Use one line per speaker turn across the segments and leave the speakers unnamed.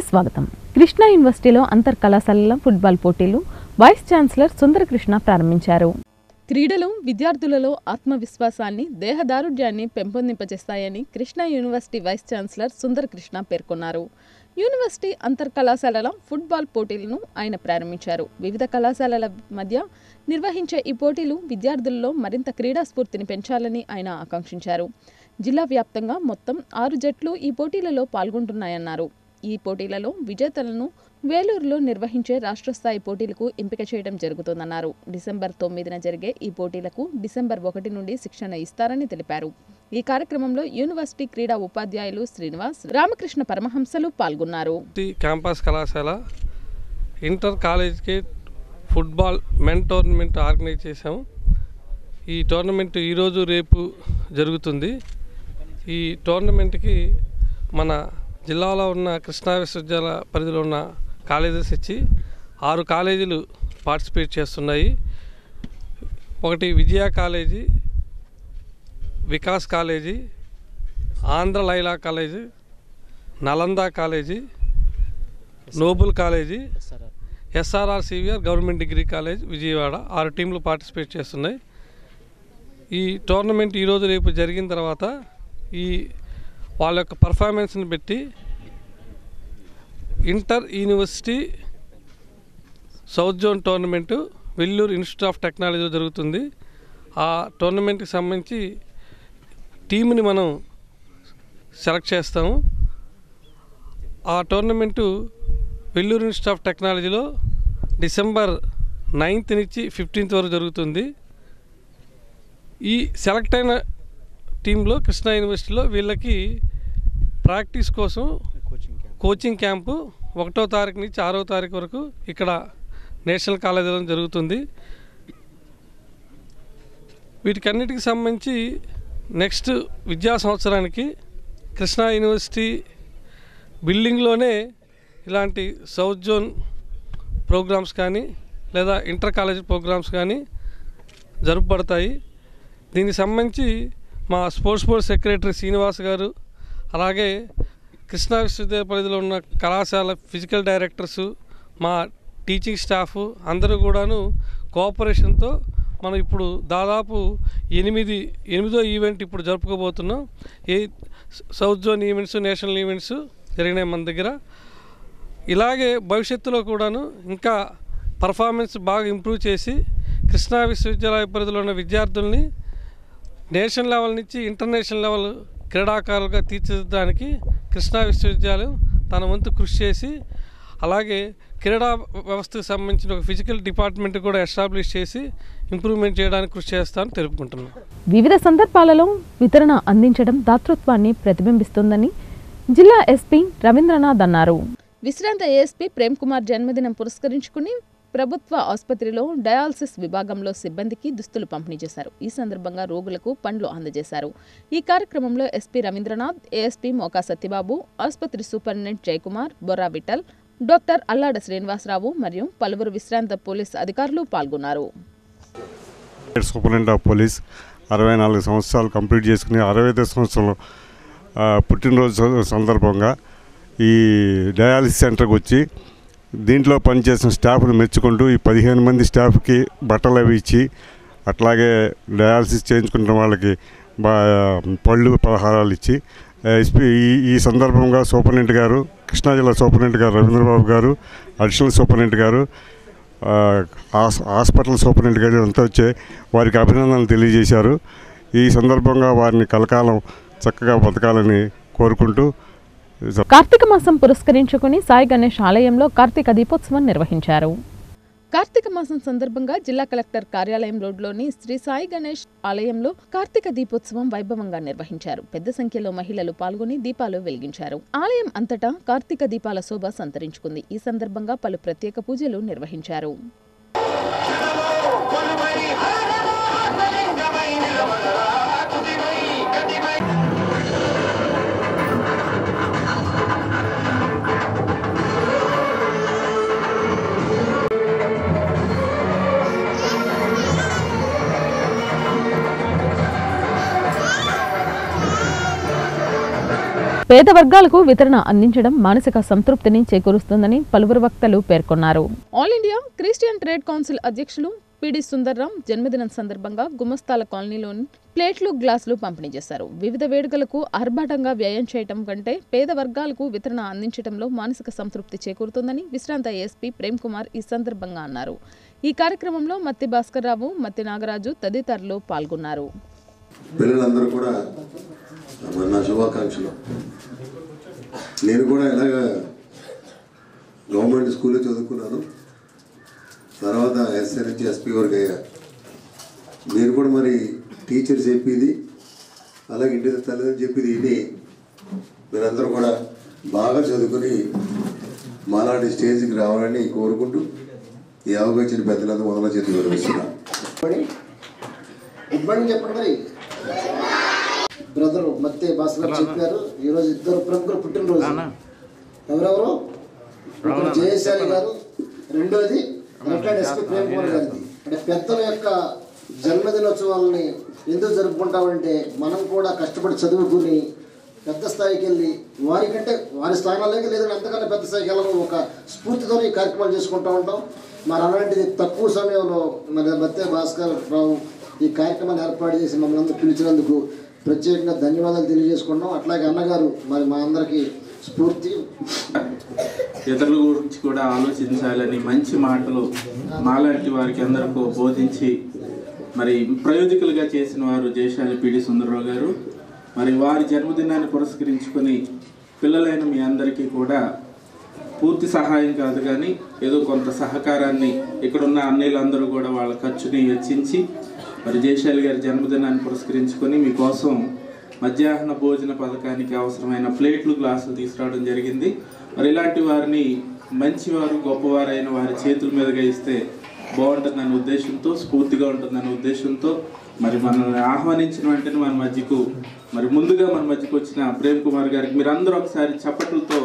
స్వాగతం. కృష్ణా యూనివర్సిటీలో అంతర్ కళాశాలల ఫుట్బాల్ పోటీలు వైస్ ఛాన్సలర్ సుందరకృష్ణ ప్రారంభించారు. క్రీడలు విద్యార్థులలో ఆత్మవిశ్వాసాన్ని, దేహదారుఢ్యాన్ని పెంపొందింపజేస్తాయని Krishna university vice chancellor Sundarakrishna పేర్కొన్నారు. యూనివర్సిటీ అంతర్ కళాశాలల ఫుట్బాల్ పోటీలను ఆయన ప్రారంభించారు. వివిధ కళాశాలల మధ్య నిర్వహించే ఈ పోటీలు విద్యార్థులలో మరింత క్రీడా స్ఫూర్తిని పెంచాలని ఆయన ఆకాంక్షించారు. జిల్లా వ్యాప్తంగా మొత్తం 6 జట్లు ఈ పోటీలలో పాల్గొంటున్నాయన్నారు. ఈ పోటీలలో విజేతలను వేలూరులో నిర్వహించే రాష్ట్ర స్థాయి పోటీలకు ఎంపిక చేయడం జరుగుతుందన్నారు. డిసెంబర్ 9న జరిగే ఈ పోటీలకు డిసెంబర్ 1 నుండి శిక్షణ ఇస్తారని తెలిపారు. ఈ కార్యక్రమంలో యూనివర్సిటీ క్రీడా ఉపాధ్యాయులు శ్రీనివాస్, రామకృష్ణ పరమహంసలు పాల్గొన్నారు.
క్యాంపస్ కళాశాల ఇంటర్ కాలేజ్కి ఫుట్బాల్ మెన్ టోర్నమెంట్ ఆర్గనైజ్ చేశాము. ఈ టోర్నమెంట్ ఈరోజు రేపు జరుగుతుంది. ఈ టోర్నమెంట్కి మన జిల్లాలో ఉన్న కృష్ణా విశ్వవిద్యాలయ పరిధిలో ఉన్న కాలేజెస్ ఇచ్చి 6 కాలేజీలు పార్టిసిపేట్ చేస్తున్నాయి. ఒకటి Vijaya college, Vikas college, Andhra Loyola college, Nalanda college, Noble college, SRR CVR government degree college Vijayawada 6 టీంలు పార్టిసిపేట్ చేస్తున్నాయి. ఈ టోర్నమెంట్ ఈరోజు రేపు జరిగిన తర్వాత వాళ్ళ యొక్క పర్ఫార్మెన్స్ని బట్టి inter university south zone tournament Vellore institute of టెక్నాలజీలో జరుగుతుంది. ఆ టోర్నమెంట్కి సంబంధించి టీంని మనం సెలెక్ట్ చేస్తాము. ఆ టోర్నమెంటు వెల్లూరు ఇన్స్టిట్యూట్ ఆఫ్ టెక్నాలజీలో డిసెంబర్ 9th నుంచి 15th వరకు జరుగుతుంది. ఈ సెలెక్ట్ అయిన టీంలో కృష్ణా యూనివర్సిటీలో వీళ్ళకి ప్రాక్టీస్ కోసం కోచింగ్ క్యాంపు 1వ తారీఖు నుంచి 6వ తారీఖు వరకు ఇక్కడ నేషనల్ కాలేజీలో జరుగుతుంది. వీటికన్నిటికి సంబంధించి నెక్స్ట్ విద్యా సంవత్సరానికి కృష్ణా యూనివర్సిటీ బిల్డింగ్లోనే ఇలాంటి సౌత్ జోన్ ప్రోగ్రామ్స్ కానీ లేదా ఇంటర్ కాలేజ్ ప్రోగ్రామ్స్ కానీ జరుపబడతాయి. దీనికి సంబంధించి మా స్పోర్ట్స్ బోర్డ్ సెక్రటరీ శ్రీనివాస్ గారు, అలాగే కృష్ణా విశ్వవిద్యాలయ పరిధిలో ఉన్న కళాశాల ఫిజికల్ డైరెక్టర్సు, మా టీచింగ్ స్టాఫ్ అందరూ కూడాను కోఆపరేషన్తో మనం ఇప్పుడు దాదాపు 8వ ఈవెంట్ ఇప్పుడు జరుపుకోబోతున్నాం. South zone events, national events జరిగినాయి మన దగ్గర. ఇలాగే భవిష్యత్తులో కూడాను ఇంకా పర్ఫార్మెన్స్ బాగా ఇంప్రూవ్ చేసి కృష్ణా విశ్వవిద్యాలయ పరిధిలో ఉన్న విద్యార్థుల్ని నేషనల్ లెవెల్ నుంచి ఇంటర్నేషనల్ లెవెల్ క్రీడాకారులుగా తీర్చిదిద్దడానికి కృష్ణా విశ్వవిద్యాలయం తన వంతు కృషి చేసి, అలాగే క్రీడా వ్యవస్థకు సంబంధించిన ఒక ఫిజికల్ డిపార్ట్మెంట్ కూడా ఎస్టాబ్లిష్ చేసి ఇంప్రూవ్మెంట్ చేయడానికి కృషి చేస్తానని తెలుపుకుంటున్నాను.
వివిధ సందర్భాలలో వితరణ అందించడం దాతృత్వాన్ని ప్రతిబింబిస్తుందని జిల్లా ఎస్పీ రవీంద్రనాథ్ అన్నారు. విశ్రాంత ఏఎస్పీ ప్రేమ్ కుమార్ జన్మదినం పురస్కరించుకుని ప్రభుత్వ ఆసుపత్రిలో డయాలసిస్ విభాగంలో సిబ్బందికి దుస్తులు పంపిణీ చేశారు. ఈ సందర్భంగా రోగులకు పండ్లు అందజేశారు. ఈ కార్యక్రమంలో ఎస్పీ రవీంద్రనాథ్, ఏఎస్పీ మోకా సత్యబాబు, ఆసుపత్రి సూపరింటెండెంట్ జయకుమార్, బొర్రా విఠల్, డాక్టర్ అల్లాడ శ్రీనివాసరావు మరియు పలువురు విశ్రాంత పోలీస్ అధికారులు పాల్గొన్నారు.
సూపరింటెండెంట్ ఆఫ్ పోలీస్ 64 సంవత్సరాలు కంప్లీట్ చేసుకుని 65వ సంవత్సరంలో పుట్టినరోజు సందర్భంగా ఈ డయాలసిస్ సెంటర్కి వచ్చి దీంట్లో పనిచేసిన స్టాఫ్ను మెచ్చుకుంటూ ఈ 15 మంది స్టాఫ్కి బట్టలు అవి ఇచ్చి, అట్లాగే డయాలసిస్ చేయించుకుంటున్న వాళ్ళకి పళ్ళు పలహారాలు ఇచ్చి ఈ సందర్భంగా సూపరింటెండెంట్ గారు, కృష్ణా జిల్లా సూపరింటెండెంట్ గారు రవీంద్రబాబు గారు, అడిషనల్ సూపరింటెండెంట్ గారు, హాస్పిటల్ సూపరింటెండెంట్ గారు అంతా వచ్చి వారికి అభినందనలు తెలియజేశారు. ఈ సందర్భంగా వారిని కలకాలం చక్కగా బతకాలని కోరుకుంటూ
కార్తీక మాసం పురస్కరించుకుని సాయి గణేష్ ఆలయంలో కార్తీక దీపోత్సవం నిర్వహించారు. కార్తీక మాసం సందర్భంగా జిల్లా కలెక్టర్ కార్యాలయం రోడ్లోని శ్రీ సాయి గణేష్ ఆలయంలో కార్తీక దీపోత్సవం వైభవంగా నిర్వహించారు. పెద్ద సంఖ్యలో మహిళలు పాల్గొని దీపాలు వెలిగించారు. ఆలయం అంతటా కార్తీక దీపాల శోభ సంతరించుకుంది. ఈ సందర్భంగా పలు ప్రత్యేక పూజలు నిర్వహించారు. పేద వర్గాలకు వితరణ అందించడం మానసిక సంతృప్తిని చేకూరుస్తుందని పలువురు వక్తలు పేర్కొన్నారు. All India Christian trade council అధ్యక్షులు పిడి సుందర్రాం జన్మదినం సందర్భంగా గుమస్తాల కాలనీలోని ప్లేట్లు, గ్లాసులు పంపిణీ చేశారు. వివిధ వేడుకలకు ఆర్భాటంగా వ్యయం చేయటం కంటే పేద వర్గాలకు వితరణ అందించడంలో మానసిక సంతృప్తి చేకూరుతుందని విశ్రాంత ఎస్పీ ప్రేమ్ కుమార్ ఈ సందర్భంగా అన్నారు. ఈ కార్యక్రమంలో మత్తి భాస్కర్ రావు, మత్తి నాగరాజు తదితరులు పాల్గొన్నారు.
పిల్లలందరూ కూడా నా శుభాకాంక్షలు. నేను కూడా ఇలాగ గవర్నమెంట్ స్కూల్లో చదువుకున్నాను, తర్వాత ఎస్ఐ నుంచి ఎస్పీ వరకు అయ్యా. మీరు కూడా మరి టీచర్ చెప్పేది అలాగే ఇంటి తల్లిదండ్రులు చెప్పేది ఇది మీరందరూ కూడా బాగా చదువుకుని మాలాంటి స్టేజ్కి రావాలని కోరుకుంటూ ఈ అవకాశం పెద్దలందరూ మొదల చేతి వివరిస్తున్నాను.
గుడ్ మార్నింగ్ చెప్పండి. మరి బ్రదరు మత్తే భాస్కర్ చెప్పారు, ఈరోజు ఇద్దరు ప్రముఖులు పుట్టినరోజు. ఎవరెవరు? ఒకరు జయశాలి గారు, రెండోది రిటైర్డ్ ఎస్పీ ప్రేమ్ కుమార్ గారిది. అంటే పెద్దల యొక్క జన్మదినోత్సవాలని ఎందుకు జరుపుకుంటామంటే మనం కూడా కష్టపడి చదువుకుని పెద్ద స్థాయికి వెళ్ళి వారికంటే వారి స్థానాలకి లేదంటే అంతకన్నా పెద్ద స్థాయికి వెళ్ళాలని ఒక స్ఫూర్తితో ఈ కార్యక్రమాలు చేసుకుంటూ ఉంటాం. మరి అలాంటిది తక్కువ సమయంలో మరి మత్తే భాస్కర్ రావు ఈ కార్యక్రమాన్ని ఏర్పాటు చేసి మమ్మల్ని అందరూ పిలిచినందుకు ప్రత్యేకంగా ధన్యవాదాలు తెలియజేసుకున్నాం. అట్లాగే అన్నగారు మరి మా అందరికీ స్ఫూర్తి.
ఇతరుల గురించి కూడా ఆలోచించాలని మంచి మాటలు మాలాంటి వారికి అందరికీ బోధించి మరి ప్రయోజకులుగా చేసిన వారు జయశాలి పిడి సుందరరావు గారు. మరి వారి జన్మదినాన్ని పురస్కరించుకొని పిల్లలైన మీ అందరికీ కూడా పూర్తి సహాయం కాదు కానీ ఏదో కొంత సహకారాన్ని ఇక్కడున్న అన్నయ్యలందరూ కూడా వాళ్ళ ఖర్చుని వెచ్చించి మరి జయశాలి గారి జన్మదినాన్ని పురస్కరించుకొని మీకోసం మధ్యాహ్న భోజన పథకానికి అవసరమైన ప్లేట్లు, గ్లాసులు తీసుకురావడం జరిగింది. మరి ఇలాంటి వారిని మంచివారు, గొప్పవారైన వారి చేతుల మీదుగా ఇస్తే బాగుంటుందనే ఉద్దేశంతో, స్ఫూర్తిగా ఉంటుందనే ఉద్దేశంతో మరి మనల్ని ఆహ్వానించిన వెంటనే మన మధ్యకు మరి ముందుగా మన మధ్యకు వచ్చిన ప్రేమ్ కుమార్ గారికి మీరందరూ ఒకసారి చప్పట్లతో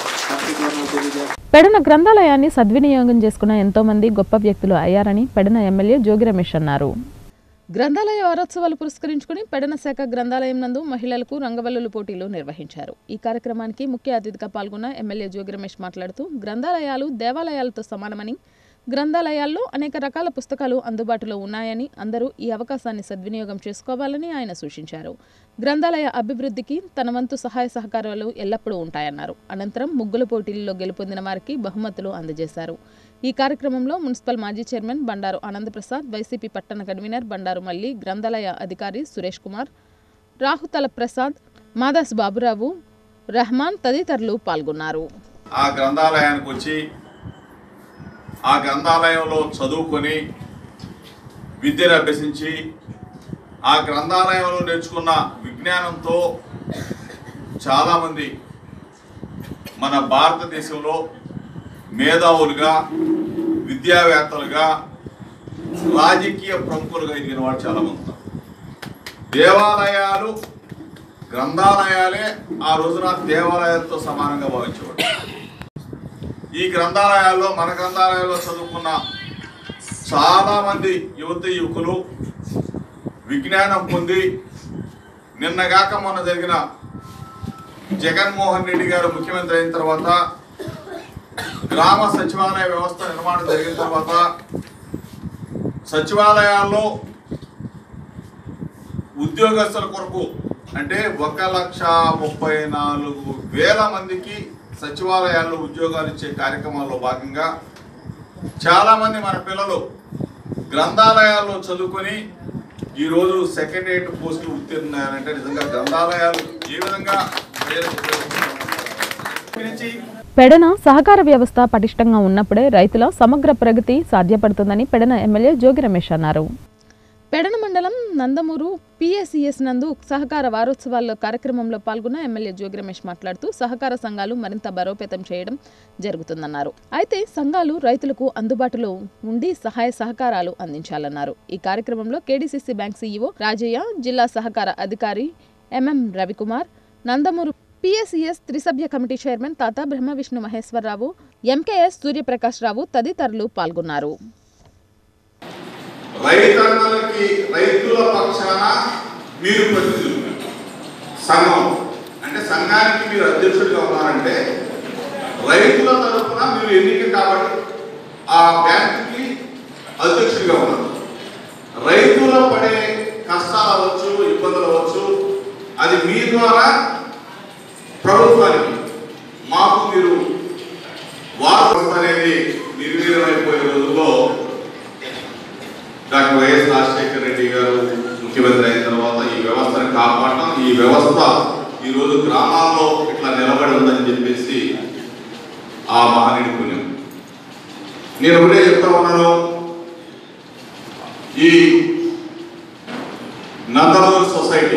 పెడన గ్రంథాలయాన్ని సద్వినియోగం చేసుకున్న ఎంతో మంది గొప్ప వ్యక్తులు అయ్యారని పెడన ఎమ్మెల్యే జోగి రమేష్ అన్నారు. గ్రంథాలయ వారోత్సవాలు పురస్కరించుకుని పెడన శాఖ గ్రంథాలయం నందు మహిళలకు రంగవల్లుల పోటీలు నిర్వహించారు. ఈ కార్యక్రమానికి ముఖ్య అతిథిగా పాల్గొన్న ఎమ్మెల్యే జోగి రమేష్ మాట్లాడుతూ గ్రంథాలయాలు దేవాలయాలతో సమానమని, గ్రంథాలయాల్లో అనేక రకాల పుస్తకాలు అందుబాటులో ఉన్నాయని, అందరూ ఈ అవకాశాన్ని సద్వినియోగం చేసుకోవాలని ఆయన సూచించారు. గ్రంథాలయ అభివృద్ధికి తన వంతు సహాయ సహకారాలు ఎల్లప్పుడూ ఉంటాయన్నారు. అనంతరం ముగ్గుల పోటీల్లో గెలుపొందిన వారికి బహుమతులు అందజేశారు. ఈ కార్యక్రమంలో మున్సిపల్ మాజీ చైర్మన్ బండారు ఆనందప్రసాద్, వైసీపీ పట్టణ కన్వీనర్ బండారు మల్లి, గ్రంథాలయ అధికారి సురేష్ కుమార్, రాహుతల ప్రసాద్, మాదాస్ బాబురావు, రెహమాన్ తదితరులు పాల్గొన్నారు.
ఆ గ్రంథాలయానికి వచ్చి ఆ గ్రంథాలయంలో చదువుకొని విద్యను అభ్యసించి ఆ గ్రంథాలయంలో నేర్చుకున్న విజ్ఞానంతో చాలామంది మన భారతదేశంలో మేధావులుగా, విద్యావేత్తలుగా, రాజకీయ ప్రముఖులుగా ఎదిగిన వాడు చాలామంది ఉన్నారు. దేవాలయాలు, గ్రంథాలయాలే ఆ రోజున దేవాలయాలతో సమానంగా భావించేవాడు. ఈ గ్రంథాలయాల్లో, మన గ్రంథాలయాల్లో చదువుకున్న చాలామంది యువకులు విజ్ఞానం పొంది నిన్నగాక మొన్న జరిగిన జగన్మోహన్ రెడ్డి గారు ముఖ్యమంత్రి అయిన తర్వాత, గ్రామ సచివాలయ వ్యవస్థ నిర్మాణం జరిగిన తర్వాత సచివాలయాల్లో ఉద్యోగస్తుల కొరకు అంటే 1,34,000 మందికి సచివాలయాల్లో ఉద్యోగాలు ఇచ్చే కార్యక్రమాల్లో భాగంగా చాలామంది మన పిల్లలు గ్రంథాలయాల్లో చదువుకొని ఈరోజు సెక్రటరియట్ పోస్టులు ఉత్తీర్ణాయంటే నిజంగా గ్రంథాలయాలు ఏ విధంగా
పెడన సహకార వ్యవస్థ పటిష్టంగా ఉన్నప్పుడే రైతుల సమగ్ర ప్రగతి సాధ్యపడుతుందని పెడన ఎమ్మెల్యే జోగి రమేష్ అన్నారు. పెడన మండలం నందమూరు పిఎస్సిఎస్ నందు సహకార వారోత్సవాల్లో కార్యక్రమంలో పాల్గొన్న ఎమ్మెల్యే జోగి రమేష్ మాట్లాడుతూ సహకార సంఘాలు మరింత బలోపేతం చేయడం జరుగుతుందన్నారు. అయితే సంఘాలు రైతులకు అందుబాటులో ఉండి సహాయ సహకారాలు అందించాలన్నారు. ఈ కార్యక్రమంలో కేడీసీసీ బ్యాంక్ సీఈఓ రాజయ్య, జిల్లా సహకార అధికారి ఎంఎం రవికుమార్, నందమూరు పిఎస్సిఎస్ త్రిసభ్య committee chairman Tata Brahma Vishnu Maheswararao, MKS Suryaprakash Rao తదితరులు పాల్గొన్నారు.
రైతుల పక్షాన మీరు ప్రతినిధులు సంఘం అంటే సంఘానికి మీరు అధ్యక్షుడిగా ఉన్నారంటే రైతుల తరఫున మీరు ఎన్నిక కాబట్టి ఆ బ్యాంకుకి అధ్యక్షుడిగా ఉన్నారు. రైతుల పడే కష్టాలు అవ్వచ్చు, ఇబ్బందులు అవ్వచ్చు, అది మీ ద్వారా ప్రభుత్వానికి మాకు మీరు వారు అనేది నిర్వీర్యమైపోయే రోజుల్లో డాక్టర్ వైఎస్ రాజశేఖర రెడ్డి గారు ముఖ్యమంత్రి అయిన తర్వాత ఈ వ్యవస్థను కాపాడటం, ఈ వ్యవస్థ ఈరోజు గ్రామాల్లో ఇట్లా నిలబడి ఉందని చెప్పేసి ఆ మహనీయుడి పుణ్యం. నేను ఒకటే చెప్తా ఉన్నాను, ఈ నందమూరి సొసైటీ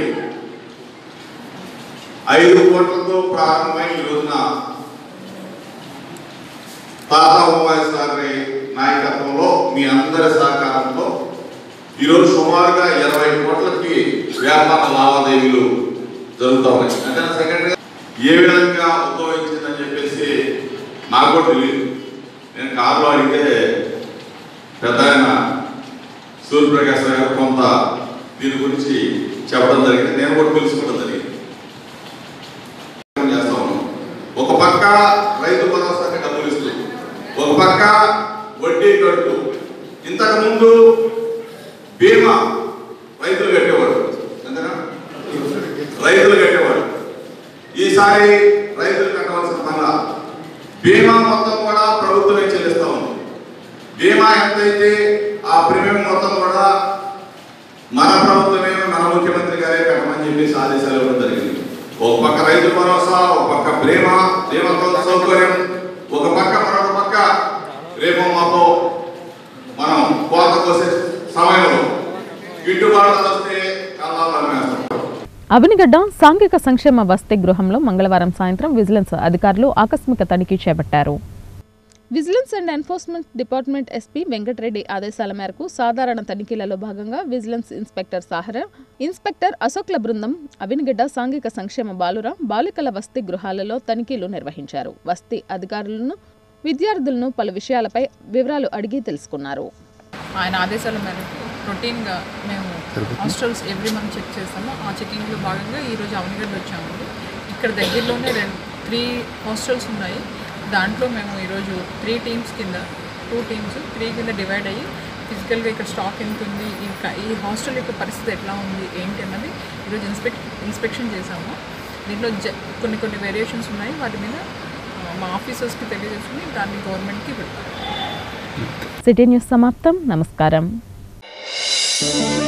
5 కోట్లతో ప్రారంభమై ఈ రోజున తాతా ఉమాయస్ గారి నాయకత్వంలో మీ అందరి సహకారంతో ఈరోజు సుమారుగా 20 కోట్లకి వ్యాపార లావాదేవీలు జరుగుతూ ఉన్నాయి. అంటే సెక్రటరీ ఏ విధంగా ఉద్భవించిందని చెప్పేసి నాకు కూడా తెలియదు. నేను కారులో అడిగితే పెద్ద ఆయన సూర్యప్రకాశ్ గారు కొంత దీని గురించి చెప్పడం జరిగింది. నేను కూడా తెలుసుకోవడం జరిగింది. చేస్తా ఉన్నాం. ఒక పక్క రైతు భరోసాకి డబ్బులు ఇస్తూ, ఒక పక్క వడ్డీ కడుతూ, ఇంతకుముందు బీమా రైతులు కట్టేవాడు, అంతేనా? రైతులు కట్టేవాడు. ఈసారి రైతులు కట్టవలసిన పనుల బీమా మొత్తం కూడా ప్రభుత్వమే చెల్లిస్తా ఉంది. బీమా ఎంతైతే ఆ ప్రీమియం మొత్తం కూడా మన ప్రభుత్వమే, మన ముఖ్యమంత్రి గారే కట్టమని చెప్పేసి ఆదేశాలు ఇవ్వడం జరిగింది. ఒక పక్క రైతు భరోసా, ఒక పక్క బీమా సౌకర్యం, ఒక పక్క మరొక పక్క రేపు మాకు మనం కోత కోసే సమయంలో గిట్టుబాటు వస్తే కళ్ళాలు అమ్మేస్తాం.
అవనిగడ్డ సాంఘిక సంక్షేమ వసతి గృహంలో మంగళవారం సాయంత్రం విజిలెన్స్ అధికారులు ఆకస్మిక తనిఖీ చేపట్టారు. Vigilance and enforcement department SP Venkatareddy ఆదేశాల మేరకు సాధారణ తనిఖీలలో భాగంగా విజిలెన్స్ ఇన్స్పెక్టర్ సాహర, ఇన్స్పెక్టర్ అశోక్ల బృందం అవనిగడ్డ సాంఘిక సంక్షేమ బాలుర బాలికల వసతి గృహాలలో తనిఖీలు నిర్వహించారు. వసతి అధికారులను, విద్యార్థులను పలు విషయాలపై వివరాలు అడిగి తెలుసుకున్నారు.
ఆయన ఆదేశాల మేరకు రొటీన్గా మేము హాస్టల్స్ ఎవ్రీ మంత్ చెక్ చేస్తాము. ఆ చెకింగ్లో భాగంగా ఈరోజు అవనిగడ్డ వచ్చాము. ఇక్కడ దగ్గరలోనే 3 హాస్టల్స్ ఉన్నాయి. దాంట్లో మేము ఈరోజు 3 టీమ్స్ కింద 2 టీమ్స్ 3 కింద డివైడ్ అయ్యి ఫిజికల్గా ఇక్కడ స్టాక్ ఎంత ఉంది, ఈ హాస్టల్ యొక్క పరిస్థితి ఎట్లా ఉంది ఏంటి అన్నది ఈరోజు ఇన్స్పెక్షన్ చేసాము. దీంట్లో కొన్ని వేరియేషన్స్ ఉన్నాయి. వాటి మీద మా ఆఫీసర్స్కి తెలియజేసుకుని దాన్ని గవర్నమెంట్కి పెడతాం.
సిటీ న్యూస్ సమాప్తం. నమస్కారం.